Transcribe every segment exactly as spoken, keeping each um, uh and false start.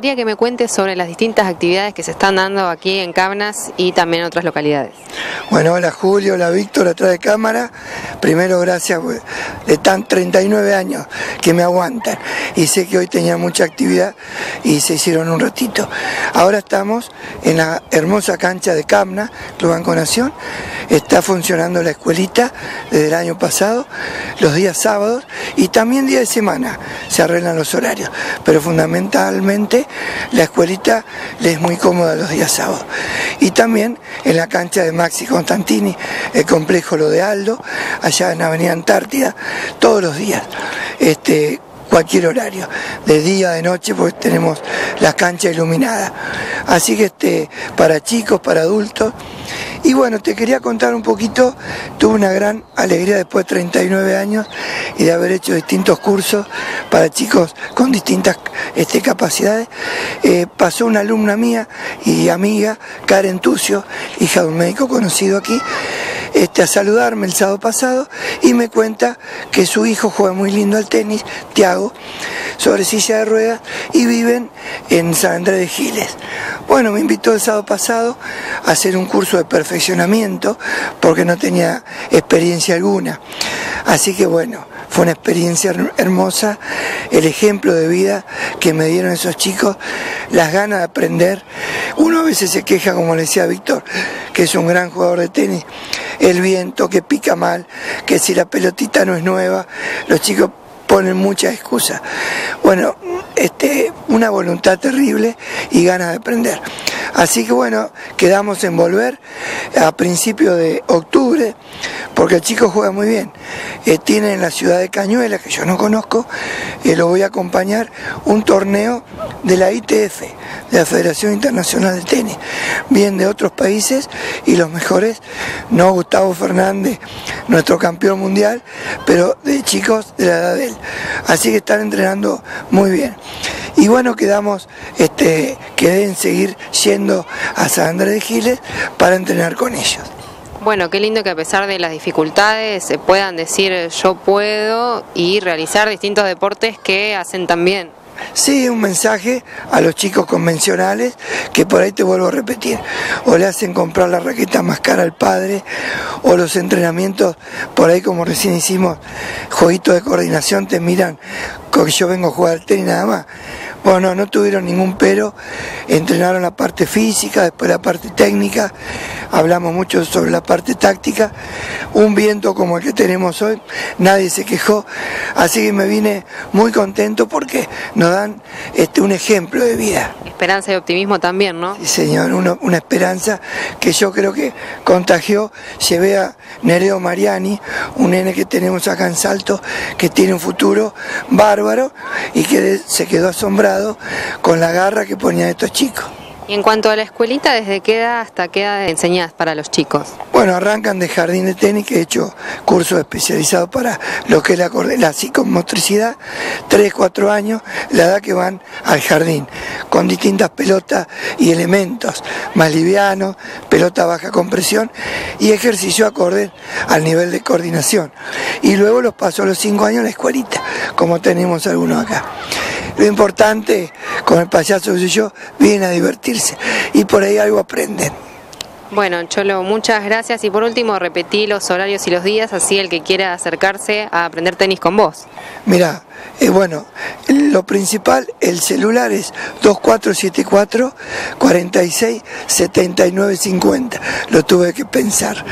Quería que me cuentes sobre las distintas actividades que se están dando aquí en Cabnas y también en otras localidades. Bueno, hola Julio, hola Víctor, atrás de cámara. Primero gracias, pues, de tan treinta y nueve años que me aguantan. Y sé que hoy tenía mucha actividad y se hicieron un ratito. Ahora estamos en la hermosa cancha de Cabnas, Club Banco Nación. Está funcionando la escuelita desde el año pasado, los días sábados y también día de semana se arreglan los horarios. Pero fundamentalmente la escuelita le es muy cómoda los días sábados. Y también en la cancha de Maxi Constantini, el complejo Lo de Aldo, allá en Avenida Antártida, todos los días, este, cualquier horario, de día, de noche, pues tenemos la cancha iluminada. Así que este, para chicos, para adultos. Y bueno, te quería contar un poquito, tuve una gran alegría después de treinta y nueve años y de haber hecho distintos cursos para chicos con distintas este, capacidades. Eh, pasó una alumna mía y amiga, Karen Tucio, hija de un médico conocido aquí, este, a saludarme el sábado pasado y me cuenta que su hijo juega muy lindo al tenis, Tiago, sobre silla de ruedas y viven en San Andrés de Giles. Bueno, me invitó el sábado pasado a hacer un curso de perfeccionamiento porque no tenía experiencia alguna. Así que bueno, fue una experiencia hermosa, el ejemplo de vida que me dieron esos chicos, las ganas de aprender. Uno a veces se queja, como le decía Víctor, que es un gran jugador de tenis, el viento, que pica mal, que si la pelotita no es nueva, los chicos ponen muchas excusas. Bueno, este, una voluntad terrible y ganas de aprender. Así que bueno, quedamos en volver a principios de octubre, porque el chico juega muy bien. Eh, tiene en la ciudad de Cañuelas, que yo no conozco, eh, lo voy a acompañar, un torneo de la I T F, de la Federación Internacional de Tenis. Vienen de otros países y los mejores, no Gustavo Fernández, nuestro campeón mundial, pero de chicos de la edad de él. Así que están entrenando muy bien. Y bueno, quedamos, este, quedé en seguir yendo a San Andrés de Giles para entrenar con ellos. Bueno, qué lindo que a pesar de las dificultades se puedan decir yo puedo y realizar distintos deportes que hacen tan bien. Sí, un mensaje a los chicos convencionales que por ahí te vuelvo a repetir, o le hacen comprar la raqueta más cara al padre, o los entrenamientos, por ahí como recién hicimos, jueguitos de coordinación, te miran como que yo vengo a jugar al tenis nada más. Bueno, no tuvieron ningún pero, entrenaron la parte física, después la parte técnica, hablamos mucho sobre la parte táctica, un viento como el que tenemos hoy, nadie se quejó, así que me vine muy contento porque nos dan este, un ejemplo de vida. Esperanza y optimismo también, ¿no? Sí, señor, una, una esperanza que yo creo que contagió. Llevé a Nereo Mariani, un nene que tenemos acá en Salto, que tiene un futuro bárbaro y que se quedó asombrado con la garra que ponían estos chicos. Y en cuanto a la escuelita, ¿desde qué edad hasta qué edad enseñás para los chicos? Bueno, arrancan de jardín de tenis, que he hecho cursos especializados para lo que es la, la psicomotricidad, tres, cuatro años, la edad que van al jardín, con distintas pelotas y elementos, más livianos, pelota baja compresión y ejercicio acorde al nivel de coordinación. Y luego los paso a los cinco años a la escuelita, como tenemos algunos acá. Lo importante con el payaso que soy yo, vienen a divertirse y por ahí algo aprenden. Bueno, Cholo, muchas gracias y por último repetí los horarios y los días, así el que quiera acercarse a aprender tenis con vos. Mirá, eh, bueno, lo principal, el celular es dos cuatro siete cuatro, cuatro seis, siete nueve cinco cero, lo tuve que pensar.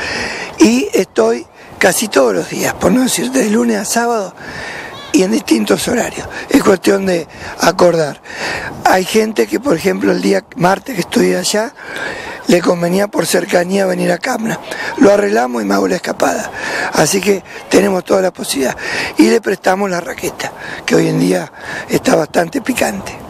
Y estoy casi todos los días, por no decir de lunes a sábado, y en distintos horarios, es cuestión de acordar. Hay gente que, por ejemplo, el día martes que estoy allá, le convenía por cercanía venir a Cabnas. Lo arreglamos y me hago la escapada. Así que tenemos toda la posibilidad. Y le prestamos la raqueta, que hoy en día está bastante picante.